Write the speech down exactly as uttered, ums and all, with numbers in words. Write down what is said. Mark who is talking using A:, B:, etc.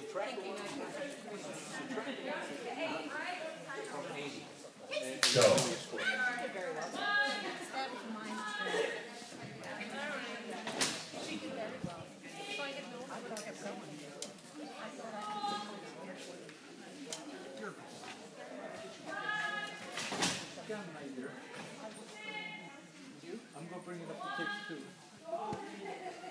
A: Go.
B: I'm going to bring it up to six two.